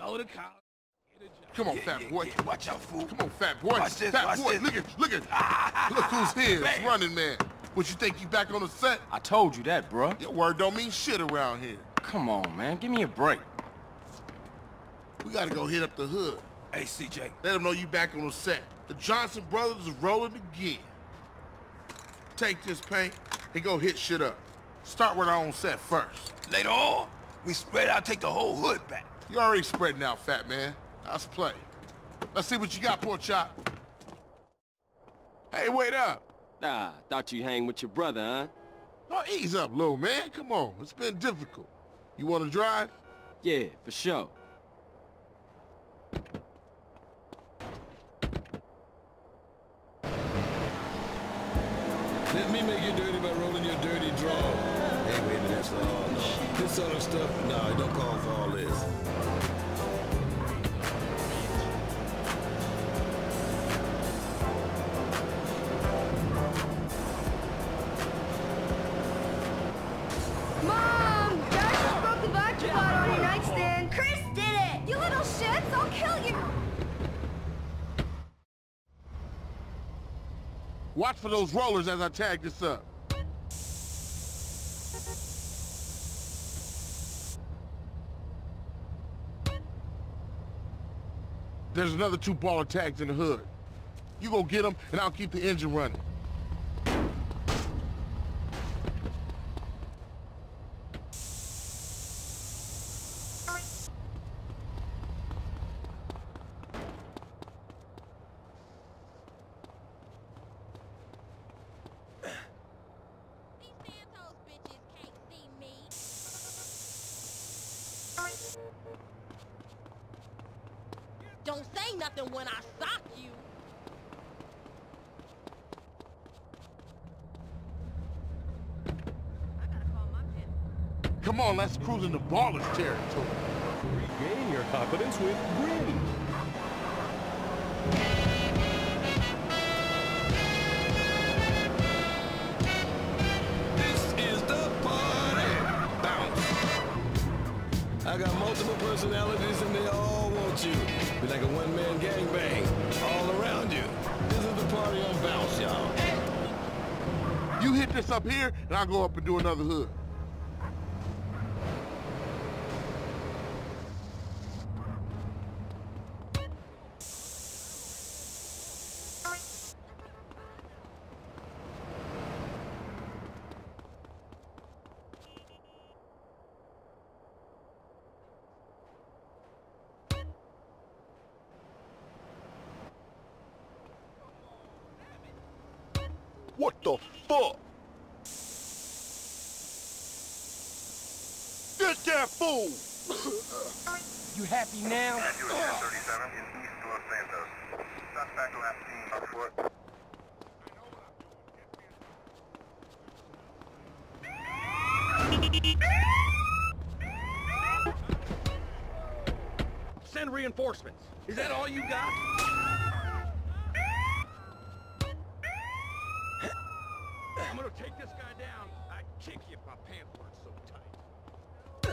Follow the collar. Come on, fat boy. Yeah. Watch out, fool. Come on, fat boy. Watch this, fat watch boy, this. look at. Look who's here. It's Running Man. What, you think you back on the set? I told you that, bruh. Your word don't mean shit around here. Come on, man. Give me a break. We gotta go hit up the hood. Hey, CJ. Let them know you back on the set. The Johnson brothers is rolling again. Take this paint and go hit shit up. Start with our own set first. Later on, we spread out, take the whole hood back. You already spreading out, fat man. Let's play. Let's see what you got, pork chop. Hey, wait up. Nah, thought you hang with your brother, huh? Oh, ease up, little man. Come on. It's been difficult. You want to drive? Yeah, for sure. Let me make you dirty by rolling your dirty draw. Hey, baby, that's all. No. This sort of stuff, No, it don't call for all this. Mom! Dad just broke the vodka bottle on your nightstand. Chris did it! You little shits! I'll kill you! Watch for those rollers as I tag this up. There's another 2 baller tags in the hood. You go get them, and I'll keep the engine running. Don't say nothing when I sock you. I gotta call my pimp. Come on, let's cruise into ballers territory. Regain your confidence with Green. This is the party. Bounce. I got multiple personalities and they all want you. Be like a one-man gangbang all around you. This is the party on Bounce, y'all. You hit this up here, and I'll go up and do another hood. What the fuck? Get that fool! You happy now? US 1037 in East Los Santos. Suspect last seen on foot. Send reinforcements. Is that all you got? I'm gonna take this guy down. I'd kick you if my pants weren't so tight.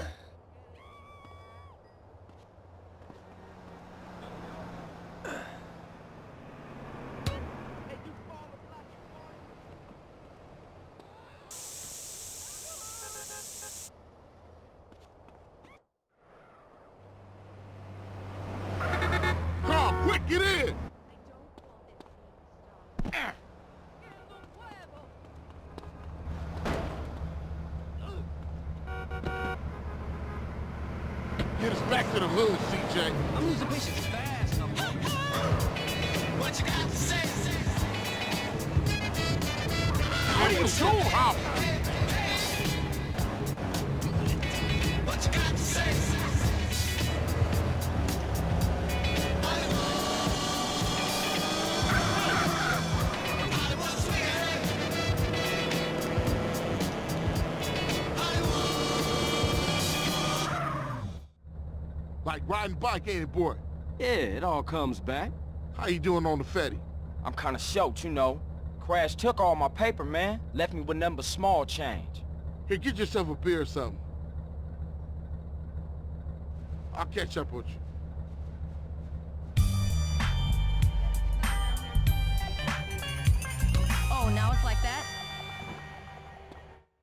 Come on, quick, get in! Get us back to the hood, CJ. I'm losing patience fast. What you got to say? How do you show how? What you got to say? Like riding bike, ain't it, boy? Yeah, it all comes back. How you doing on the Fetty? I'm kinda short, you know. Crash took all my paper, man. Left me with nothing but small change. Here, get yourself a beer or something. I'll catch up with you. Oh, now it's like that?